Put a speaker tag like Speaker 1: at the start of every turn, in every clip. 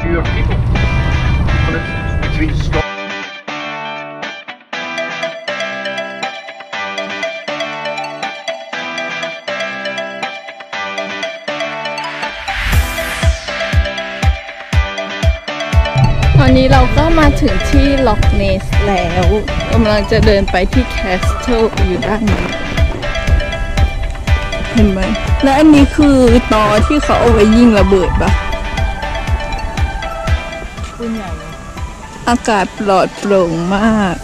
Speaker 1: fewer people. Between stop.
Speaker 2: ตอนนี้เราก็มาถึงที่ล็อกเนสแล้วกำลังจะเดินไปที่แคสเทิลอยู่ด้านนี้เห็นไหมและอันนี้คือตอที่เขาเอาไว้ยิงระเบิดปะปืนใหญ่อากาศปลอดโปร่งมาก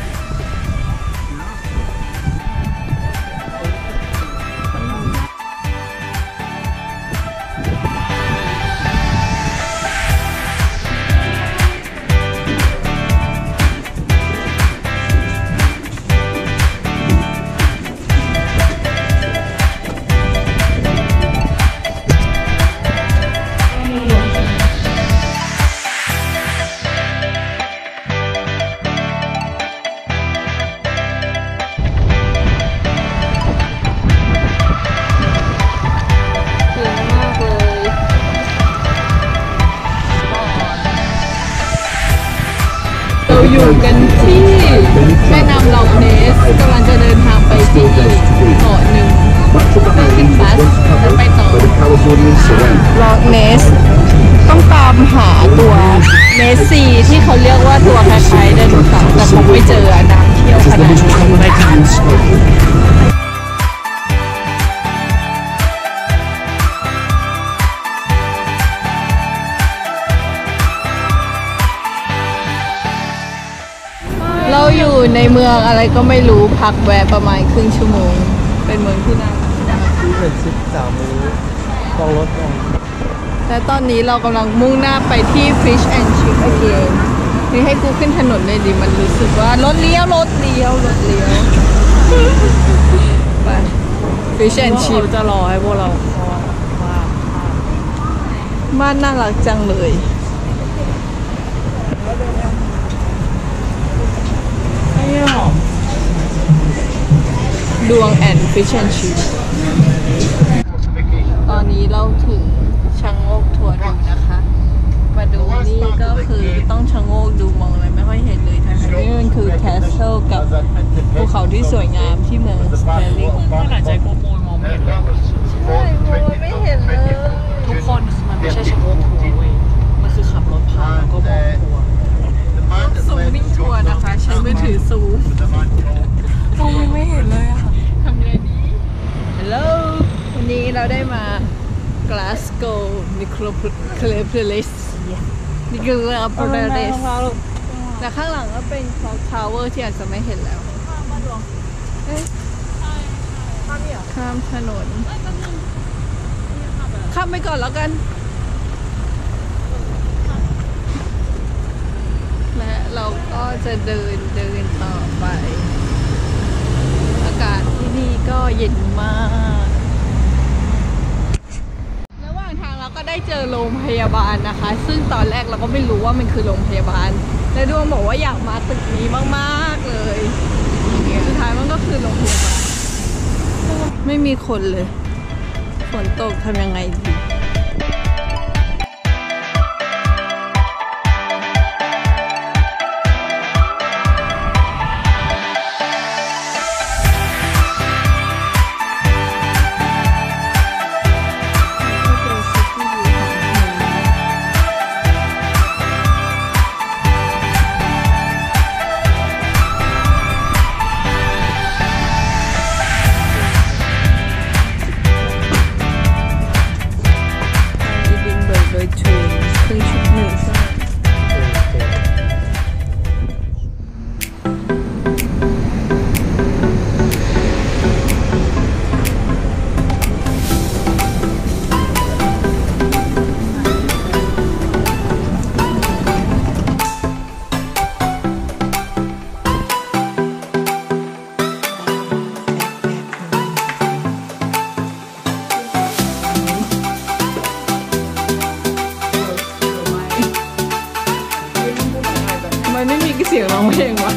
Speaker 2: อยู่กันที่แม่น้ำล็อกเนสกำลังจะเดินทางไปที่เกาะหนึ่งเพื่อขึ้นบัสจะไปต่อล็อกเนสต้องตามหาตัวเนสซีที่เขาเรียกว่าตัวคล้ายๆไดโนเสาร์แต่ผมไม่เจอน้ำเที่ยวขนาดนี้เราอยู่ในเมืองอะไรก็ไม่รู้พักแวะประมาณครึ่งชั่วโมงเป็นเมืองที่น่ารัก
Speaker 3: ที่เป็น13มื้อต้องรถลง
Speaker 2: และตอนนี้เรากำลังมุ่งหน้าไปที่ Fish and Chip again นี่ให้กูขึ้นถนนเลยดิมันรู้สึกว่ารถเลี้ยวไป Fish and Chip จะรอให้พวกเราบ้านน่ารักจังเลยดวงแอนด์ฟิชแอนด์ชิพตอนนี้เราถึงชะโงกทัวร์ดูนะคะมาดูนี่ก็คือต้องชะโงกดูมองอะไรไม่ค่อยเห็นเลยทั้งๆนี่มันคือแคสเซิลกับภูเขาที่สวยงามที่เมืองสเตอร์ลิง
Speaker 4: ขนาดใจโกโปนมองไม่เห็นเลย
Speaker 2: ใช่มองไม่เห็นเลย
Speaker 4: ทุกคนมันไม่ใช่ชะโงกทัวร์เว้ยมันคือขับรถผ่านแล้วก็มองทัวร์
Speaker 2: ซูมมิ่งทัวร์นะคะใช้มือถือซูมมองไม่เห็นเลยอะทำไงดีฮัลโหลวันนี้เราได้มากลาสโกนิโคลโพลิสและข้างหลังก็เป็นคล็อกทาวเวอร์ที่อาจจะไม่เห็นแล้วข้ามถนนข้ามไปก่อนแล้วกันและเราก็จะเดินต่อไป อากาศที่นี่ก็เย็นมากระหว่างทางเราก็ได้เจอโรงพยาบาลนะคะซึ่งตอนแรกเราก็ไม่รู้ว่ามันคือโรงพยาบาลและดวงบอกว่าอยากมาตึกนี้มากๆเลยสุดท้ายมันก็คือโรงพยาบาลไม่มีคนเลยฝนตกทำยังไงดีไม่มีเสียงร้องเพลงวะ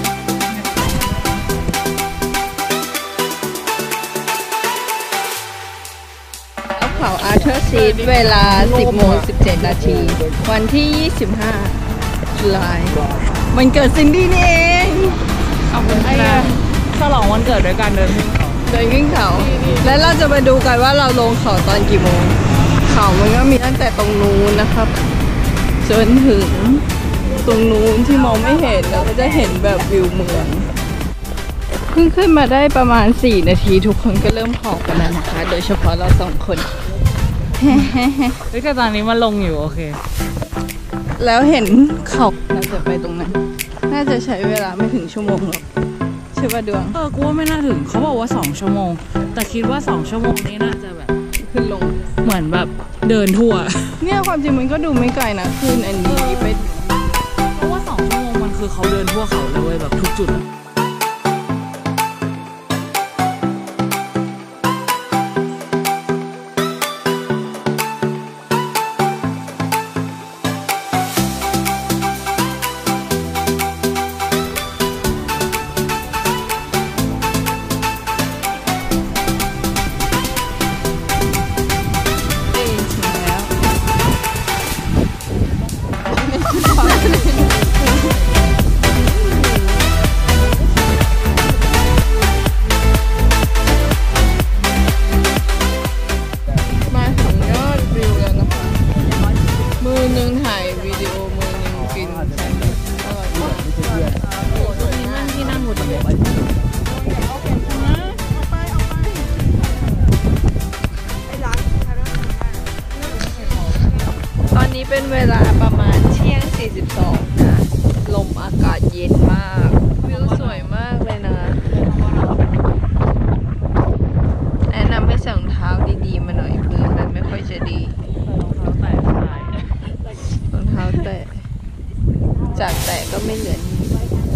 Speaker 2: แล้วเผาไอ Arthur Seat เวลา 10:17 นาที วันที่ 25 ตุลาคมวันเกิดซินดี้นี่เอง
Speaker 4: ขอบคุณค่ะฉลองวันเกิดด้วยการเดินขึ้นเขา
Speaker 2: เดินขึ้นเขา และเราจะมาดูกันว่าเราลงเขาตอนกี่โมง เขามันก็มีตั้งแต่ตรงนู้นนะครับจนถึงตรงนู้นที่มองไม่เห็นเราก็จะเห็นแบบวิวเมืองเพิ่งขึ้นมาได้ประมาณ4 นาทีทุกคนก็เริ่มหอบกันแล้วนะคะ โดยเฉพาะเรา2 คน
Speaker 4: เฮ้ยแต่ตอนนี้มันลงอยู่โอเค
Speaker 2: แล้วเห็นเขาเราจะไปตรงนั้น น่าจะใช้เวลาไม่ถึงชั่วโมงหรอกใช่ป่ะดวง
Speaker 4: กูว่าไม่น่าถึงเขาบอกว่า2 ชั่วโมงแต่คิดว่า2 ชั่วโมงนี้น่าจะแบบ
Speaker 2: ขึ้นลง
Speaker 4: เหมือนแบบเดินทั่ว
Speaker 2: เนี่ยความจริงมันก็ดูไม่ไกลนะขึ้นอันนี้ไป
Speaker 4: เพราะว่า2 ชั่วโมงมันคือเขาเดินทั่วเขาเลยเว้ยแบบทุกจุด
Speaker 2: มาถึงยอดวิวแล้วนะคะมือหนึ่งถ่ายวิดีโอมือหนึ่งกินอร่อยมาก
Speaker 4: โอ้โหตรงนี้นั่งที่นั่งหมดเลย
Speaker 2: ตอนนี้เป็นเวลาประมาณเที่ยง 42 นะลมอากาศเย็นมากวิวสวยมากเลยนะแนะนำให้ใส่รองเท้าดีๆมาหน่อยพื้นมันไม่ค่อยจะดีรองเท้าแตะจากแตะก็ไม่เหลือนี่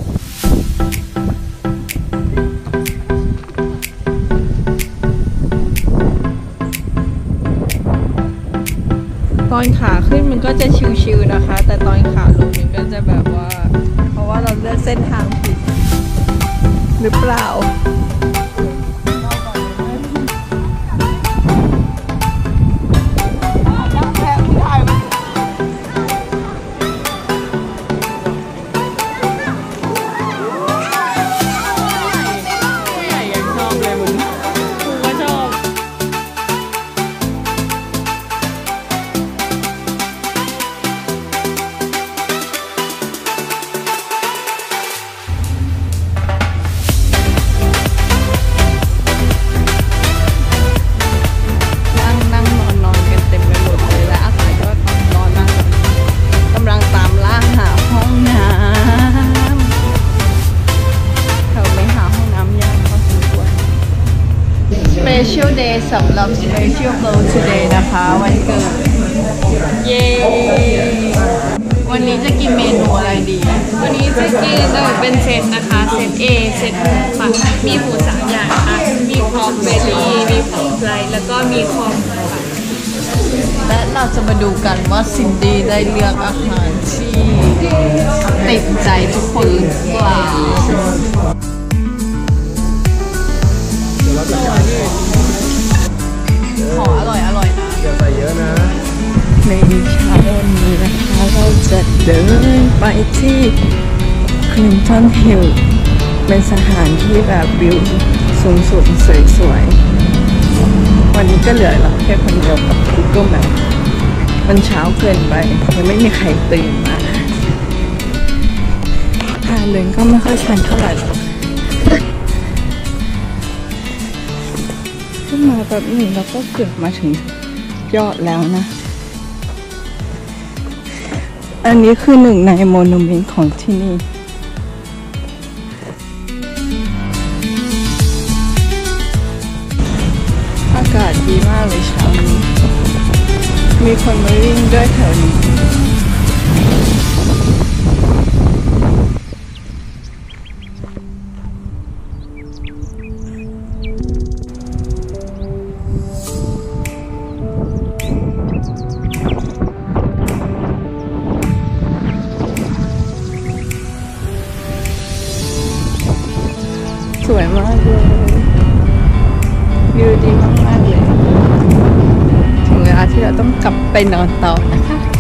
Speaker 2: ตอนขาขึ้นมันก็จะชิวๆนะคะ แต่ตอนขาลงมันก็จะแบบว่า เพราะว่าเราเลือกเส้นทางผิดหรือเปล่านั่งนอนกันเต็มไปหมดเลยและอากาศก็ร้อนมากกำลังตามล่าหาห้องน้ำเราไปหาห้องน้ำยากพอสมควร Special Day สำหรับ Special Girl Today นะคะวันเกิดเย้ วันนี้จะกินเมนูอะไรดี
Speaker 4: วันนี้จะกินเป็นเซตนะคะ เซต A เซตค่ะมีหมู3 อย่างค่ะมีพอกเบลลี่มีพอกไลแล้วก็มีคอมค่ะ
Speaker 2: และเราจะมาดูกันว่าซินดี้ได้เลือกอาหารที่ติดใจทุกคนหรือเปล่าขออร่อยนะ
Speaker 3: อย่าใส่เยอะนะ
Speaker 2: ในเช้าวันนี้นะคะเราจะเดินไปที่คลินตันฮิลล์เป็นสถานที่แบบวิวสูงสวยๆวันนี้ก็เหลือเราแค่คนเดียวกับ Google Map มันเช้าเกินไปยังไม่มีใครตื่นมาทางเดินก็ไม่ค่อยชันเท่าไหร่หรอกขึ้นมาแบบหนึ่งเราก็เกือบมาถึงยอดแล้วนะ อันนี้คือหนึ่งในโมนูเมนต์ของที่นี่อากาศดีมากเลยเช้านี้มีคนมาวิ่งด้วยแถวนี้สวยมากเลยวิวดีมากๆเลยถึงเวลาเราต้องกลับไปนอนต่อนะคะ